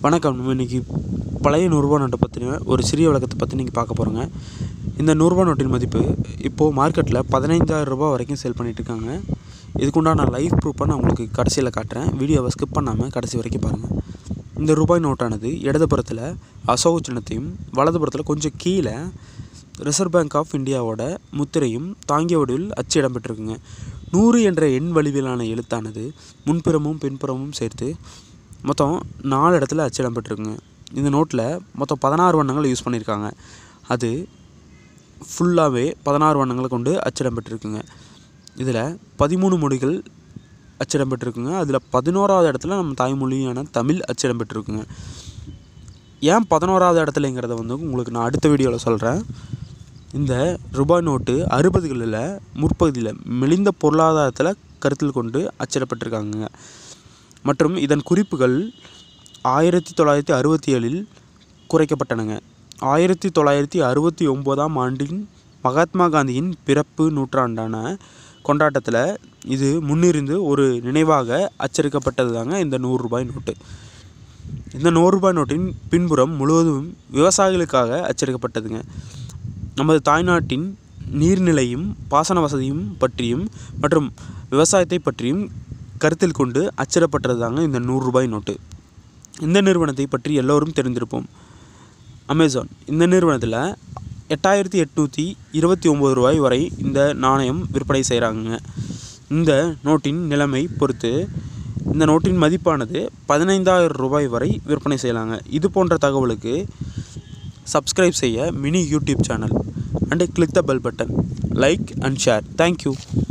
வணக்கம். நம்ம இன்றைக்கி பழைய நூறுரூவா நோட்டை பற்றின ஒரு சிறிய விளக்கத்தை பற்றி நீங்கள் பார்க்க போகிறோங்க. இந்த நூறுரூவா நோட்டின் மதிப்பு இப்போது மார்க்கெட்டில் 15,000 ரூபா வரைக்கும் சேல் பண்ணிகிட்ருக்காங்க. இதுக்குண்டான லைவ் ப்ரூஃபாக நான் உங்களுக்கு கடைசியில் காட்டுறேன். வீடியோவை ஸ்கிப் பண்ணாமல் கடைசி வரைக்கும் பாருங்கள். இந்த ரூபாய் நோட்டானது இடதுபுறத்தில் அசோக சின்னத்தையும் வலதுபுறத்தில் கொஞ்சம் கீழே ரிசர்வ் பேங்க் ஆஃப் இந்தியாவோட முத்திரையும் தாங்கிய வடிவில் அச்சு இடம்பெற்றிருக்குங்க. 100 என்ற எண் வடிவிலான எழுத்தானது முன்புறமும் பின்புறமும் சேர்த்து மொத்தம் 4 இடத்துல அச்சு இடம்பெற்றிருக்குங்க. இந்த நோட்டில் மொத்தம் 16 வண்ணங்கள் யூஸ் பண்ணியிருக்காங்க. அது ஃபுல்லாகவே 16 வண்ணங்களை கொண்டு அச்சிடம்பெற்றிருக்குங்க. இதில் 13 மொழிகள் அச்சிடம்பெற்றிருக்குங்க. அதில் 11வது இடத்துல நம்ம தாய்மொழியான தமிழ் அச்சிடம்பெற்றிருக்குங்க. ஏன் 11வது இடத்துலங்கிறத உங்களுக்கு நான் அடுத்த வீடியோவில் சொல்கிறேன். இந்த ரூபாய் நோட்டு 60களில் முற்பகுதியில் மெலிந்த பொருளாதாரத்தில் கருத்தில் கொண்டு அச்சிடப்பட்டிருக்காங்க. மற்றும் இதன் குறிப்புகள் 1967இல் குறைக்கப்பட்டனங்க. 1969ஆம் ஆண்டின் மகாத்மா காந்தியின் பிறப்பு நூற்றாண்டான கொண்டாட்டத்தில் இது முன்னிருந்து ஒரு நினைவாக அச்சடிக்கப்பட்டது தாங்க இந்த 100 ரூபாய் நோட்டு. இந்த 100 ரூபாய் நோட்டின் பின்புறம் முழுவதும் விவசாயிகளுக்காக அச்சடிக்கப்பட்டதுங்க. நமது தாய்நாட்டின் நீர்நிலையும் பாசன வசதியும் பற்றியும் மற்றும் விவசாயத்தை பற்றியும் கருத்தில் கொண்டு அச்சிடப்பட்டது தாங்க இந்த 100 ரூபாய் நோட்டு. இந்த நிறுவனத்தை பற்றி எல்லோரும் தெரிந்திருப்போம். அமேசான். இந்த நிறுவனத்தில் 8,829 ரூபாய் வரை இந்த நாணயம் விற்பனை செய்கிறாங்க. இந்த நோட்டின் நிலைமை பொறுத்து இந்த நோட்டின் மதிப்பானது 15,000 ரூபாய் வரை விற்பனை செய்யலாங்க. இது போன்ற தகவலுக்கு சப்ஸ்கிரைப் செய்ய mini YouTube channel and click the bell button, like and share. Thank you.